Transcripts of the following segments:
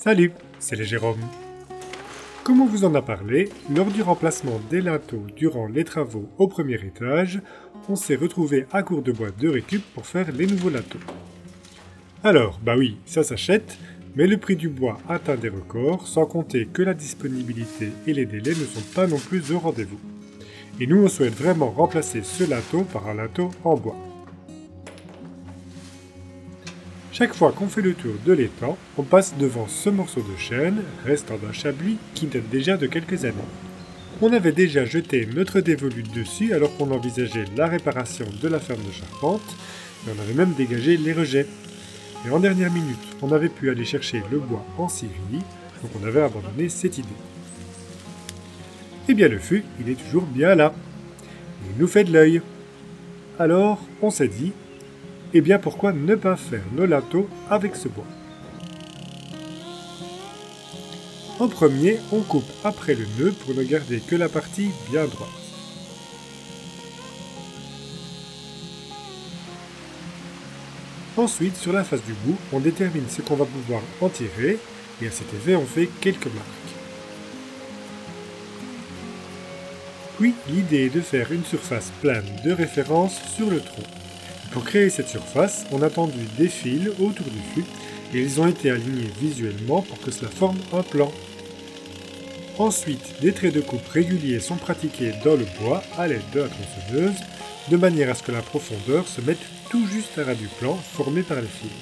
Salut, c'est les Jérôme. Comme on vous en a parlé, lors du remplacement des linteaux durant les travaux au premier étage, on s'est retrouvé à court de bois de récup pour faire les nouveaux linteaux. Alors, bah oui, ça s'achète, mais le prix du bois atteint des records, sans compter que la disponibilité et les délais ne sont pas non plus au rendez-vous. Et nous, on souhaite vraiment remplacer ce linteau par un linteau en bois. Chaque fois qu'on fait le tour de l'étang, on passe devant ce morceau de chêne, restant d'un chablis qui date déjà de quelques années. On avait déjà jeté notre dévolute dessus alors qu'on envisageait la réparation de la ferme de charpente, et on avait même dégagé les rejets. Et en dernière minute, on avait pu aller chercher le bois en Syrie, donc on avait abandonné cette idée. Et bien le fût, il est toujours bien là. Il nous fait de l'œil. Alors, on s'est dit, eh bien pourquoi ne pas faire nos linteaux avec ce bois? En premier, on coupe après le nœud pour ne garder que la partie bien droite. Ensuite, sur la face du bout, on détermine ce qu'on va pouvoir en tirer, et à cet effet, on fait quelques marques. Puis, l'idée est de faire une surface plane de référence sur le tronc. Pour créer cette surface, on a tendu des fils autour du fût, et ils ont été alignés visuellement pour que cela forme un plan. Ensuite, des traits de coupe réguliers sont pratiqués dans le bois à l'aide de la tronçonneuse, de manière à ce que la profondeur se mette tout juste à ras du plan formé par les fils.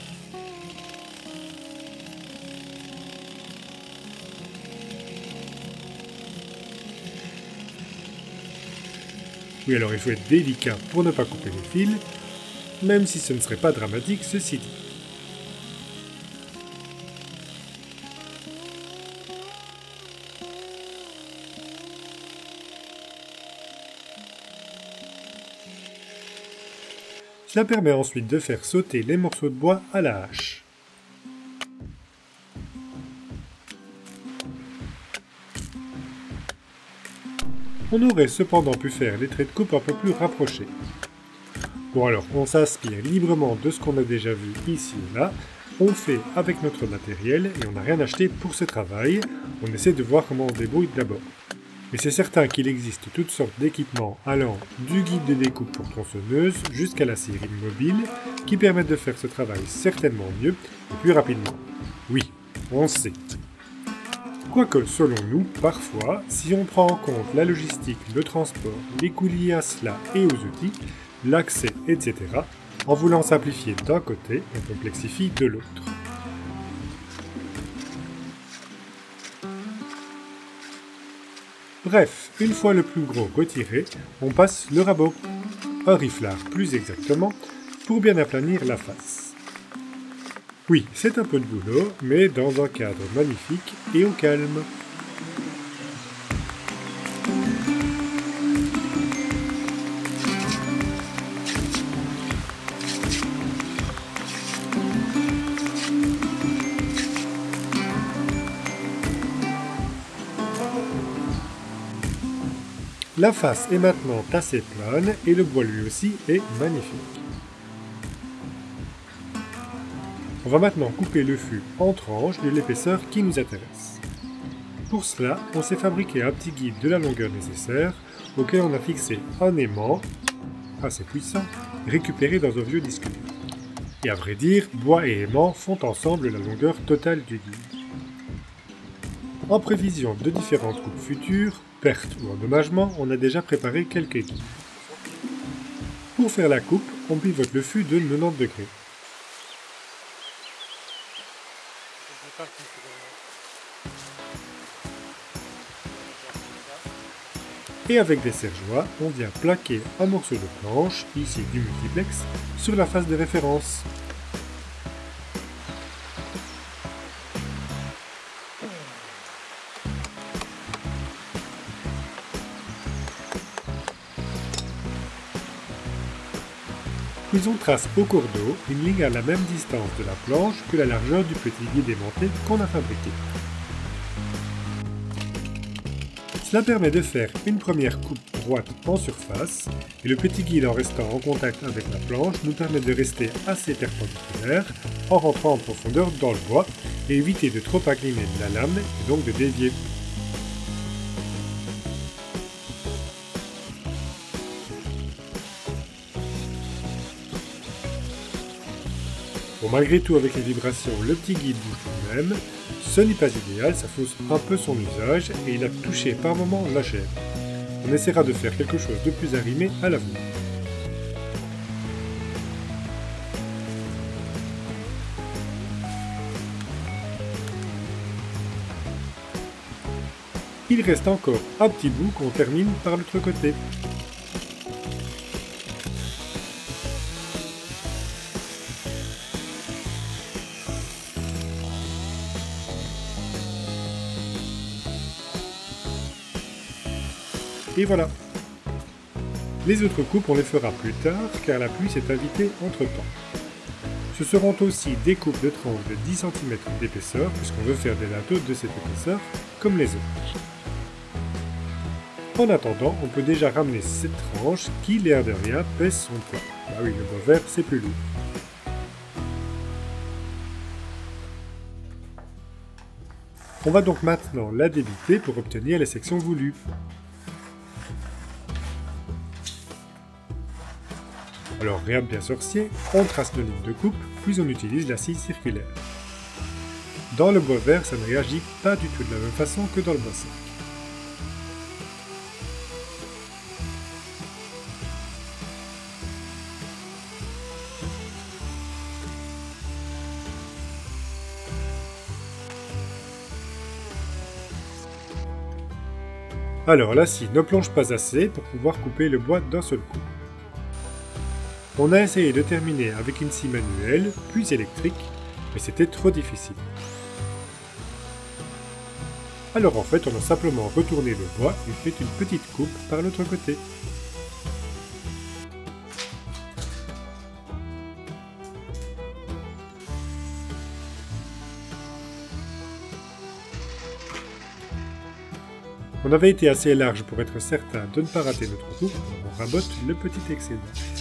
Oui, alors il faut être délicat pour ne pas couper les fils, même si ce ne serait pas dramatique, ceci dit. Cela permet ensuite de faire sauter les morceaux de bois à la hache. On aurait cependant pu faire les traits de coupe un peu plus rapprochés. Bon alors, on s'inspire librement de ce qu'on a déjà vu ici et là, on fait avec notre matériel et on n'a rien acheté pour ce travail, on essaie de voir comment on débrouille d'abord. Mais c'est certain qu'il existe toutes sortes d'équipements allant du guide de découpe pour tronçonneuse jusqu'à la scierie mobile qui permettent de faire ce travail certainement mieux et plus rapidement. Oui, on sait. Quoique, selon nous, parfois, si on prend en compte la logistique, le transport, les coûts liés à cela et aux outils, l'accès, etc., en voulant simplifier d'un côté, on complexifie de l'autre. Bref, une fois le plus gros retiré, on passe le rabot, un riflard plus exactement, pour bien aplanir la face. Oui, c'est un peu de boulot, mais dans un cadre magnifique et au calme. La face est maintenant assez plane et le bois lui aussi est magnifique. On va maintenant couper le fût en tranches de l'épaisseur qui nous intéresse. Pour cela, on s'est fabriqué un petit guide de la longueur nécessaire auquel on a fixé un aimant assez puissant récupéré dans un vieux disque dur. Et à vrai dire, bois et aimant font ensemble la longueur totale du guide. En prévision de différentes coupes futures, pertes ou endommagements, on a déjà préparé quelques guides. Pour faire la coupe, on pivote le fût de 90 degrés. Et avec des serre-joints, on vient plaquer un morceau de planche, ici du multiplex, sur la face de référence. Puis on trace au cours d'eau une ligne à la même distance de la planche que la largeur du petit guide aimanté qu'on a fabriqué. Cela permet de faire une première coupe droite en surface, et le petit guide en restant en contact avec la planche nous permet de rester assez perpendiculaire en rentrant en profondeur dans le bois et éviter de trop incliner la lame et donc de dévier. Bon, malgré tout, avec les vibrations, le petit guide bouge tout de même. Ce n'est pas idéal, ça fausse un peu son usage et il a touché par moments la chaîne. On essaiera de faire quelque chose de plus arrimé à l'avenir. Il reste encore un petit bout qu'on termine par l'autre côté. Et voilà. Les autres coupes, on les fera plus tard, car la pluie s'est invitée entre-temps. Ce seront aussi des coupes de tranches de 10 cm d'épaisseur, puisqu'on veut faire des linteaux de cette épaisseur, comme les autres. En attendant, on peut déjà ramener cette tranche qui, l'air de rien, pèse son poids. Ah oui, le bois vert, c'est plus lourd. On va donc maintenant la débiter pour obtenir les sections voulues. Alors, rien de bien sorcier, on trace nos lignes de coupe, puis on utilise la scie circulaire. Dans le bois vert, ça ne réagit pas du tout de la même façon que dans le bois sec. Alors la scie ne plonge pas assez pour pouvoir couper le bois d'un seul coup. On a essayé de terminer avec une scie manuelle, puis électrique, mais c'était trop difficile. Alors en fait, on a simplement retourné le bois et fait une petite coupe par l'autre côté. On avait été assez large pour être certain de ne pas rater notre coupe, on rabote le petit excédent.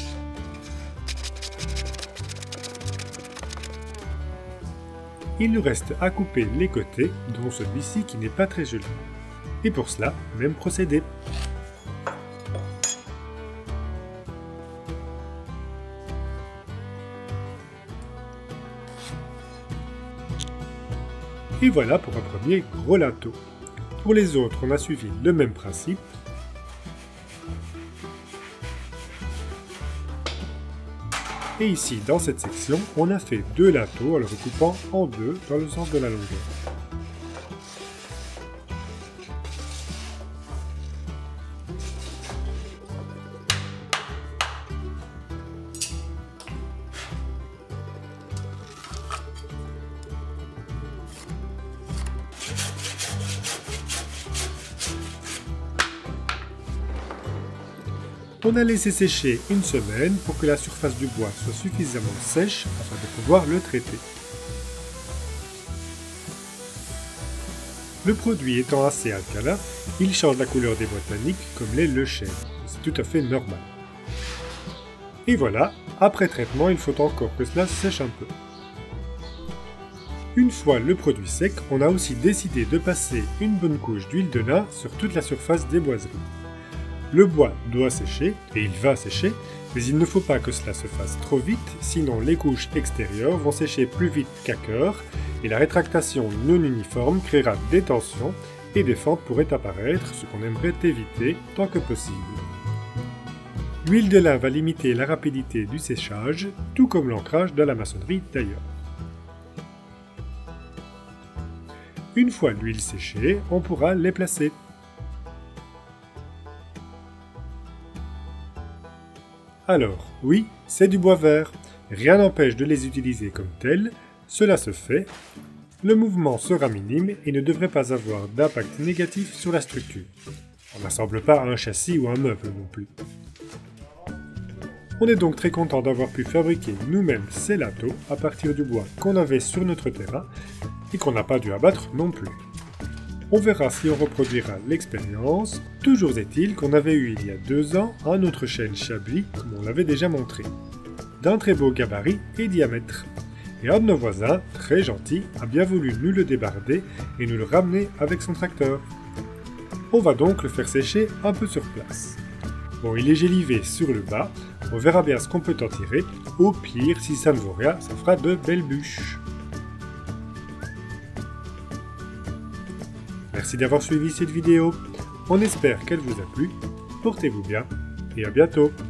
Il nous reste à couper les côtés, dont celui-ci qui n'est pas très joli. Et pour cela, même procédé. Et voilà pour un premier gros linteau. Pour les autres, on a suivi le même principe. Et ici, dans cette section, on a fait deux linteaux en le recoupant en deux dans le sens de la longueur. On a laissé sécher une semaine pour que la surface du bois soit suffisamment sèche afin de pouvoir le traiter. Le produit étant assez alcalin, il change la couleur des bois tanniques comme l'est le chêne. C'est tout à fait normal. Et voilà, après traitement, il faut encore que cela sèche un peu. Une fois le produit sec, on a aussi décidé de passer une bonne couche d'huile de lin sur toute la surface des boiseries. Le bois doit sécher, et il va sécher, mais il ne faut pas que cela se fasse trop vite, sinon les couches extérieures vont sécher plus vite qu'à cœur, et la rétractation non uniforme créera des tensions, et des fentes pourraient apparaître, ce qu'on aimerait éviter tant que possible. L'huile de lin va limiter la rapidité du séchage, tout comme l'ancrage de la maçonnerie d'ailleurs. Une fois l'huile séchée, on pourra les placer. Alors, oui, c'est du bois vert. Rien n'empêche de les utiliser comme tels. Cela se fait. Le mouvement sera minime et ne devrait pas avoir d'impact négatif sur la structure. On n'assemble pas un châssis ou un meuble non plus. On est donc très content d'avoir pu fabriquer nous-mêmes ces linteaux à partir du bois qu'on avait sur notre terrain et qu'on n'a pas dû abattre non plus. On verra si on reproduira l'expérience. Toujours est-il qu'on avait eu il y a 2 ans un autre chêne Chablis, comme on l'avait déjà montré, d'un très beau gabarit et diamètre. Et un de nos voisins, très gentil, a bien voulu nous le débarder et nous le ramener avec son tracteur. On va donc le faire sécher un peu sur place. Bon, il est gélivé sur le bas, on verra bien ce qu'on peut en tirer. Au pire, si ça ne vaut rien, ça fera de belles bûches. Merci d'avoir suivi cette vidéo. On espère qu'elle vous a plu. Portez-vous bien et à bientôt.